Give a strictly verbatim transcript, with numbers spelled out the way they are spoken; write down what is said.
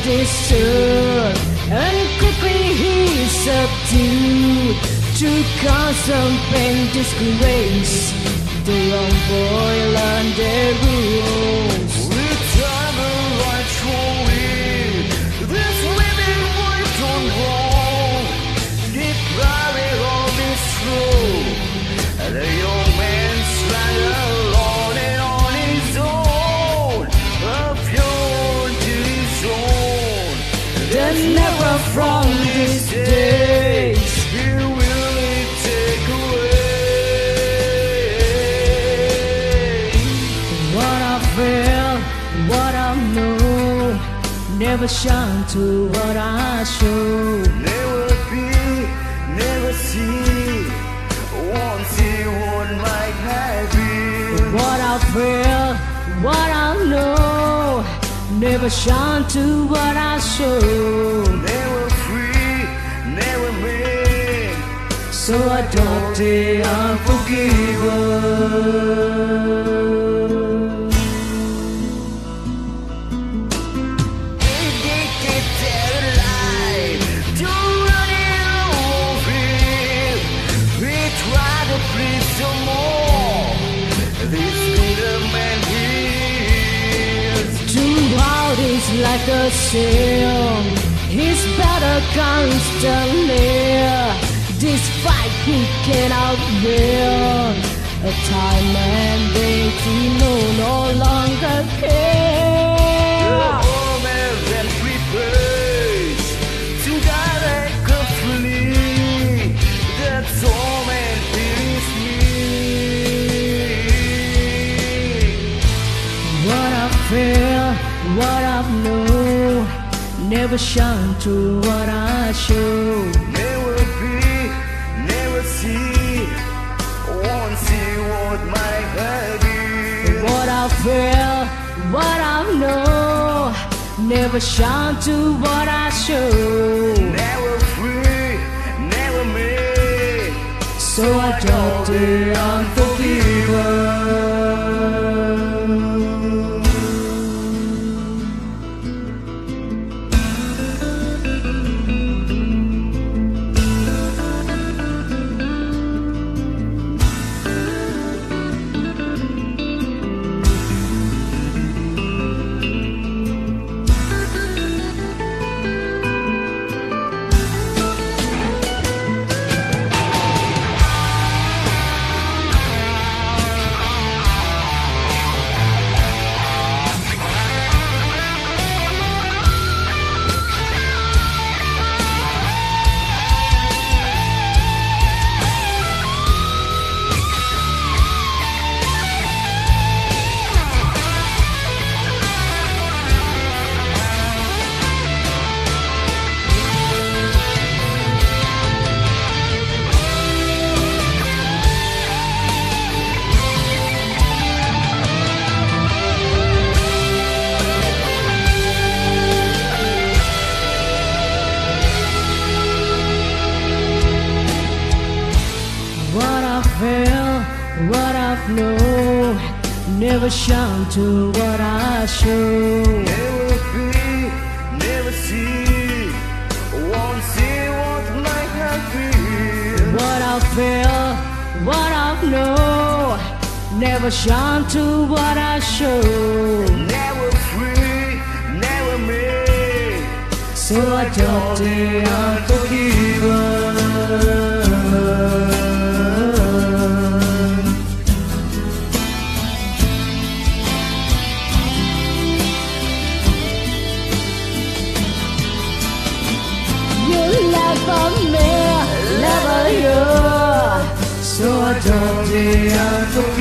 this earth, and quickly he subdued to cause some pain, disgrace. The young boy learned their rules. We turn the right slowly. This living boy don't wrong. He carried all this through. The young man sang alone and on his own, up to his own. Then never from these days he will take away what I feel, what I know. Never shine to what I show. Never be, never see, won't see what might have been. What I feel, what I know. Never shine to what I show. Never free, never made, So I don't the unforgiven. addicted to life, to running over. We try to please some more. This little man hears. Too loud is like a sail. He's better constantly. This fight he cannot win. A time and date he no, no longer care. The moment that prepares to die like a flea. The torment fills me. What I feel, what I know, never shine to what I show. Never be, never see, won't see what might have been. What I feel, what I know, never shine to what I show. Never free, never made, So I don't the unforgiven. What I feel, what I know, never shine to what I show. never be, never see, won't see what might have been. What I feel, what I know, never shine to what I show. Never free, never made, So I don't the unforgiven. You never me, never you. So I don't the unforgiven.